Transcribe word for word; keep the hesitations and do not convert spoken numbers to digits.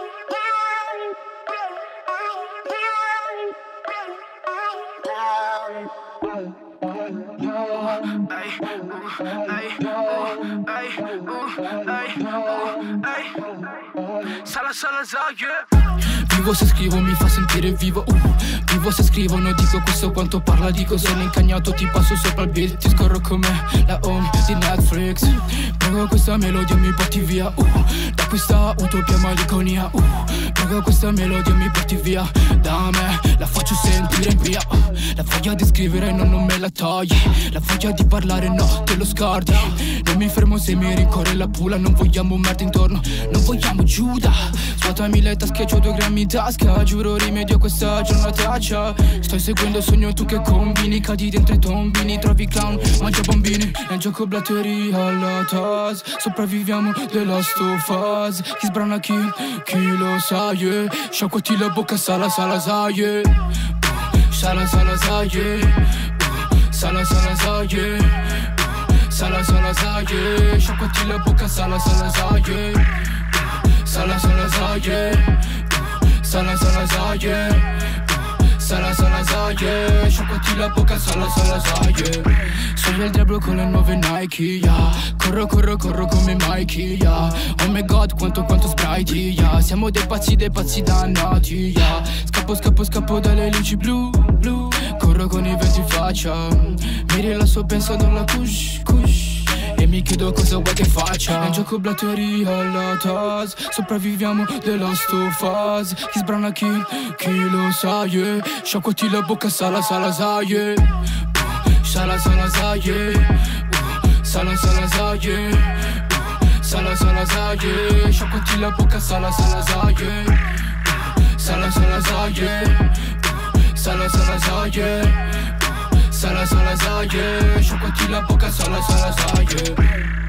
Vivo se scrivo mi fa sentire vivo, uh. Vivo se scrivo non dico questo quanto parla. Dico sono incagnato ti passo sopra il beat. Ti scorro come la home di Netflix. Prego questa melodia mi porti via, uh. Da questa utopia maliconia, uh. Prego questa melodia mi porti via. Da me la faccio sentire in via, uh. La voglia di scrivere no, non me la togli. La voglia di parlare no, te lo scordi. Non mi fermo se mi rincorre la pula. Non vogliamo merda intorno, non vogliamo Giuda. Svuotami le tasche, c'ho due grammi in tasca. Giuro rimedio a questa giornataccia. Sto seguendo il sogno tu che combini. Cadi dentro i tombini, trovi clown, mangia bambini. Nel gioco blatteria alla tas. Sopravviviamo della stofas. Chi sbrana chi, chi lo sa, yeah. Sciacquati la bocca, sala, sala, sa, yeah. Sala, sala, sa, yeah. Sala, sala, sa, yeah. Sala, sala, sa, yeah. Sciacquati la bocca, sala, sala, sa, yeah. Sala, sala, sa, yeah. Sala, sala, sa, yeah. Sala, sala, sa, yeah. Sciacquati la bocca, sala, sala, sa, yeah. Sono il diavolo con le nuove Nike, yeah. Corro, corro, corro come Mikey, yeah. Oh my god, quanto, quanto sprite, yeah. Siamo dei pazzi, dei pazzi dannati, yeah. Scappo, scappo, scappo dalle luci blu, blu. Corro con i venti in faccia. Mi rilasso pensando alla kush, kush. E mi chiedo cosa vuoi che faccia. Nel gioco blatteria alla tas. Sopravviviamo della stofas. Chi sbrana chi, chi lo sa, yeah. Sciacquati la bocca, sala, sala, sa, yeah. Sala, sala, sa, yeah. Sala, sala, sa, yeah. Sala, sala, sa, yeah. Sciacquati la bocca, sala, sala, sa, yeah. Sala, sala, sa, yeah. Sala, sala, sa, yeah. Sala, sala, sa, yeah. Sciacquati la bocca, sala, sala, sa, yeah.